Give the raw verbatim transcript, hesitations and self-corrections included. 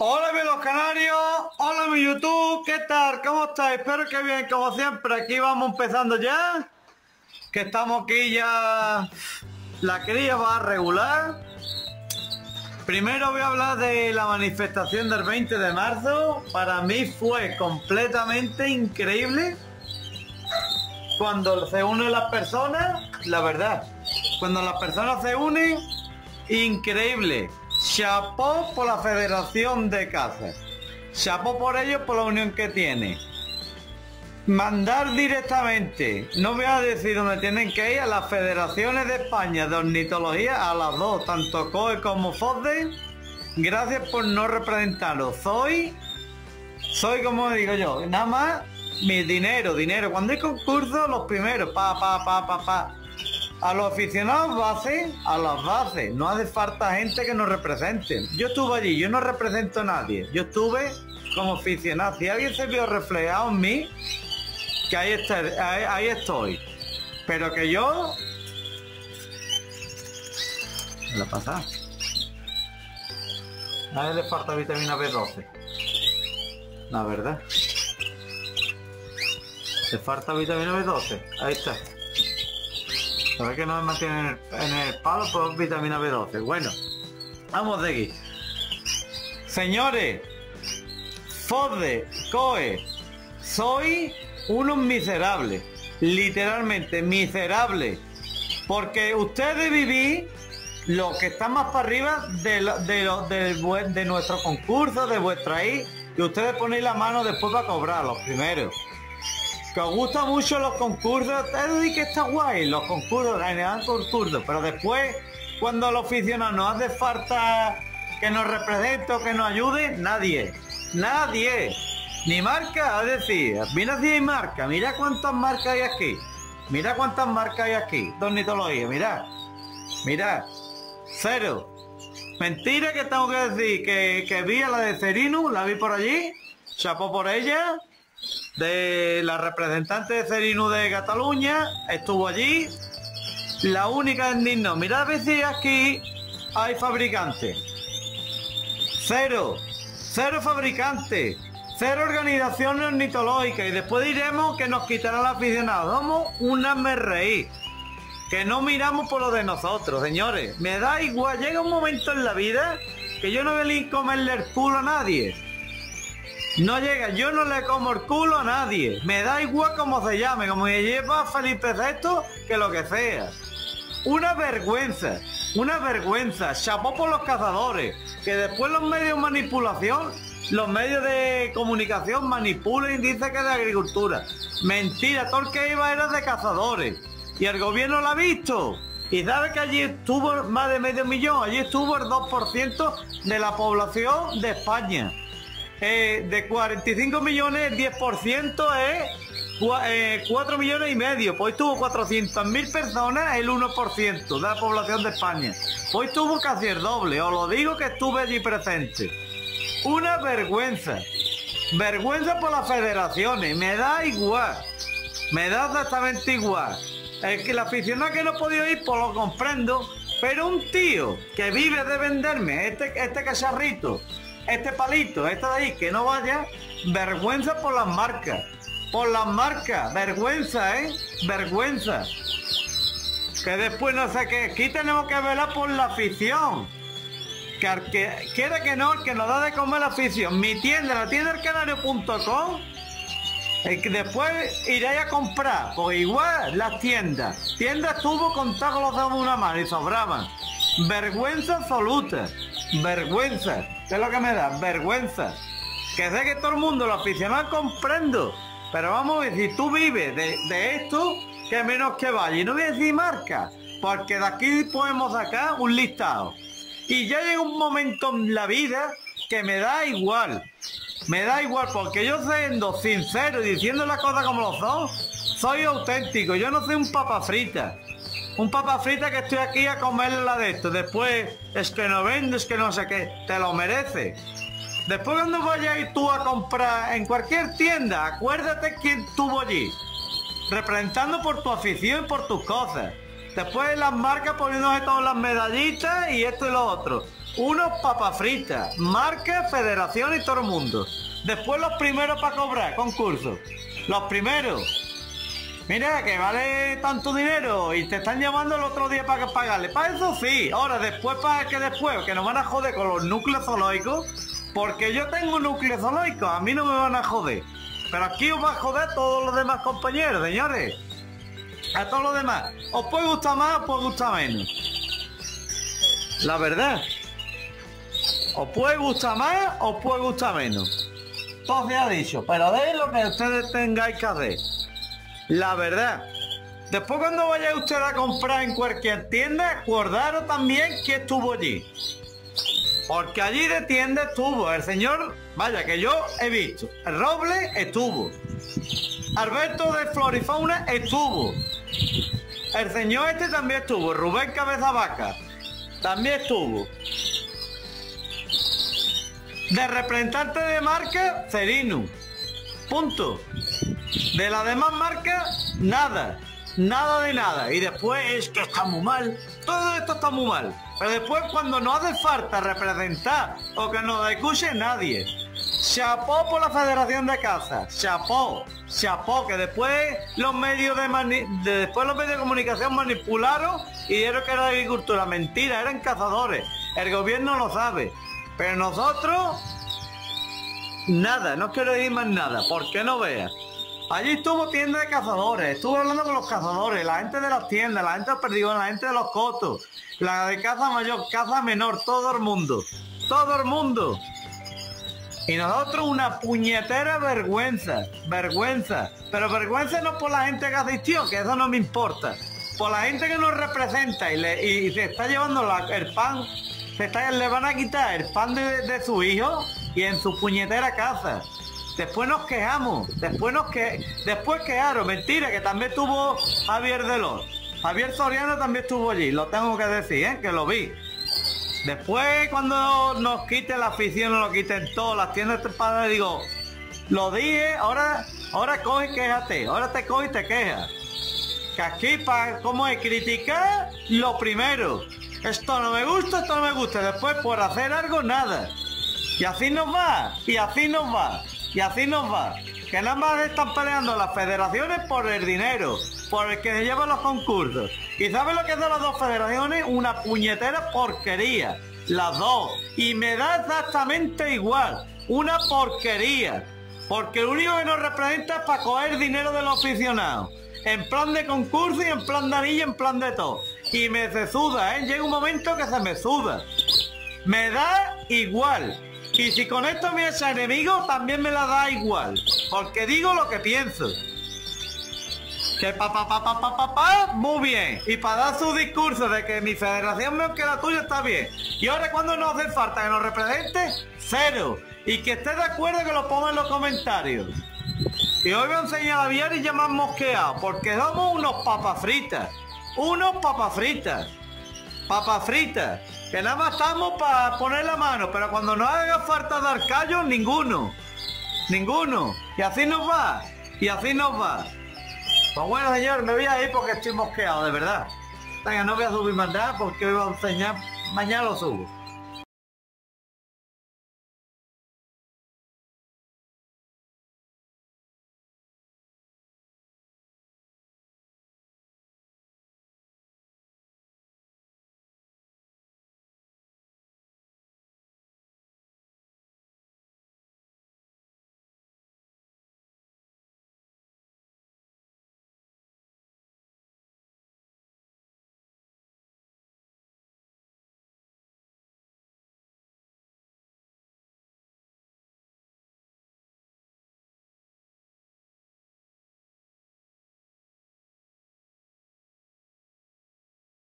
Hola amigos canarios, hola mi YouTube, ¿qué tal? ¿Cómo estáis? Espero que bien, como siempre, aquí vamos empezando ya, que estamos aquí ya, la cría va a regular. Primero voy a hablar de la manifestación del veinte de marzo, para mí fue completamente increíble cuando se unen las personas, la verdad, cuando las personas se unen, increíble. Chapó por la Federación de Casas, chapó por ellos por la unión que tiene. Mandar directamente, no voy a decir dónde tienen que ir, a las federaciones de España de ornitología, a las dos, tanto C O E como FOSDE. Gracias por no representarlo. Soy, soy como digo yo, nada más mi dinero, dinero. Cuando hay concursos, los primeros, pa, pa, pa, pa, pa. A los aficionados base, a las bases, no hace falta gente que nos represente. Yo estuve allí, yo no represento a nadie, yo estuve como aficionado. Si alguien se vio reflejado en mí, que ahí, está, ahí, ahí estoy. Pero que yo... ¿Qué le pasa? A él le falta vitamina B doce. La verdad. Le falta vitamina B doce, ahí está. ¿Sabes que no me mantiene en el, en el palo por vitamina B doce? Bueno, vamos de aquí. Señores, FOSDE, C O E, soy unos miserables. Literalmente miserables. Porque ustedes vivís lo que está más para arriba de, lo, de, lo, de, de nuestro concurso, de vuestra I, y ustedes ponéis la mano después para cobrar, los primeros. Que os gustan mucho los concursos, te que está guay, los concursos, generan concursos, pero después, cuando los aficionados nos hace falta que nos represente o que nos ayude, nadie, nadie, ni marca, es decir, mira si hay marca, mira cuántas marcas hay aquí, mira cuántas marcas hay aquí, de ornitología, mira, mira, cero. Mentira que tengo que decir que, que vi a la de Cerinu, la vi por allí, chapó por ella. De la representante de Cerinu de Cataluña, estuvo allí. La única en digno, mirad a ver si aquí hay fabricantes. Cero, cero fabricantes, cero organizaciones ornitológicas. Y después diremos que nos quitarán el aficionado. Somos una me reí. Que no miramos por lo de nosotros, señores. Me da igual, llega un momento en la vida que yo no voy a ni comerle el culo a nadie. No llega, yo no le como el culo a nadie. Me da igual cómo se llame, como me lleva Felipe sexto, que lo que sea. Una vergüenza, una vergüenza. Chapó por los cazadores. Que después los medios de manipulación, los medios de comunicación manipulen y dicen que es de agricultura. Mentira, todo el que iba era de cazadores. Y el gobierno lo ha visto. Y sabe que allí estuvo más de medio millón. Allí estuvo el dos por ciento de la población de España. Eh, de cuarenta y cinco millones, el diez por ciento es eh, cuatro millones y medio. Pues tuvo cuatrocientas mil personas, el uno por ciento de la población de España. Pues tuvo casi el doble, os lo digo que estuve allí presente. Una vergüenza. Vergüenza por las federaciones, me da igual. Me da exactamente igual. El que el aficionado que no ha podido ir, pues lo comprendo. Pero un tío que vive de venderme este, este cacharrito, este palito, este de ahí, que no vaya, vergüenza por las marcas, por las marcas, vergüenza, ¿eh? Vergüenza. Que después no sé qué, aquí tenemos que velar por la afición. Que al que quiere que no, el que nos da de comer la afición. Mi tienda, la tienda del canario punto com, el que después iréis a comprar, pues igual las tiendas. Tiendas estuvo contadas con los dedos de una mano y sobraban. Vergüenza absoluta, vergüenza. ¿Qué es lo que me da? Vergüenza. Que sé que todo el mundo, lo aficionado, comprendo. Pero vamos a ver, si tú vives de, de esto, que menos que vaya. Y no voy a decir marca, porque de aquí podemos sacar un listado. Y ya llega un momento en la vida que me da igual. Me da igual, porque yo siendo sincero y diciendo las cosas como lo son, soy auténtico. Yo no soy un papa frita. Un papa frita que estoy aquí a comerla de esto. Después, es que no vendo, es que no sé qué. Te lo merece. Después cuando vayas tú a comprar en cualquier tienda, acuérdate quién estuvo allí. Representando por tu afición y por tus cosas. Después las marcas poniéndose todas las medallitas y esto y lo otro. unos papas fritas, marca, federación y todo el mundo. Después los primeros para cobrar, concurso. Los primeros. Mira, que vale tanto dinero y te están llamando el otro día para pagarle. Para eso sí. Ahora, después, para que después, que nos van a joder con los núcleos zoológicos, porque yo tengo un núcleo zoológico, a mí no me van a joder. Pero aquí os va a joder a todos los demás compañeros, señores. A todos los demás. Os puede gustar más, os puede gustar menos. La verdad. Os puede gustar más, os puede gustar menos. Todo se ha dicho, pero de lo que ustedes tengáis que hacer. La verdad. Después cuando vaya usted a comprar en cualquier tienda, acordaros también que estuvo allí. Porque allí de tienda estuvo el señor, vaya que yo he visto. El Roble estuvo. Alberto de Florifauna estuvo. El señor este también estuvo. Rubén Cabeza Vaca también estuvo. De representante de marca, Cerinu. Punto. De las demás marcas, nada. Nada de nada. Y después es que está muy mal. Todo esto está muy mal. Pero después cuando no hace falta representar o que nos escuche nadie. Chapó por la Federación de Caza. Chapó. Chapó. Que después los medios de, mani de después los medios de comunicación manipularon y dijeron que era agricultura. Mentira, eran cazadores. El gobierno lo sabe. Pero nosotros, nada, no quiero decir más nada. ¿Por qué no veas? Allí estuvo tienda de cazadores, estuve hablando con los cazadores, la gente de las tiendas, la gente del Perdigón, la gente de los cotos, la de caza mayor, caza menor, todo el mundo, todo el mundo. Y nosotros una puñetera vergüenza, vergüenza, pero vergüenza no por la gente que asistió, que eso no me importa, por la gente que nos representa y, le, y, y se está llevando la, el pan, se está, le van a quitar el pan de, de su hijo y en su puñetera casa. Después nos quejamos, después nos que después quejaron, mentira, que también estuvo Javier Delor. Javier Soriano también estuvo allí, lo tengo que decir, ¿eh? Que lo vi. Después cuando nos quiten la afición, nos lo quiten todas las tiendas de padre, digo, lo dije, ahora, ahora coge y quéjate, ahora te coge y te quejas. Que aquí para cómo es criticar lo primero. Esto no me gusta, esto no me gusta, después por hacer algo nada. Y así nos va, y así nos va. Y así nos va. Que nada más están peleando las federaciones por el dinero, por el que se llevan los concursos. ¿Y sabes lo que es de las dos federaciones? Una puñetera porquería. Las dos. Y me da exactamente igual. Una porquería. Porque lo único que nos representa es para coger dinero de los aficionados. En plan de concurso y en plan de anilla, en plan de todo. Y me se suda, ¿eh? Llega un momento que se me suda. Me da igual. Y si con esto me echa enemigo, también me la da igual. Porque digo lo que pienso. Que pa pa pa pa pa pa pa, muy bien. Y para dar su discurso de que mi federación mejor que la tuya está bien. Y ahora cuando nos hace falta que nos represente, cero. Y que esté de acuerdo que lo ponga en los comentarios. Y hoy voy a enseñar a Viar y ya me han mosqueado. Porque somos unos papas fritas. Unos papas fritas. Papas fritas. Que nada más estamos para poner la mano, pero cuando nos haga falta dar callos, ninguno. Ninguno. Y así nos va. Y así nos va. Pues bueno, señor, me voy a ir porque estoy mosqueado, de verdad. Venga, no voy a subir más nada porque hoy voy a enseñar. Mañana lo subo.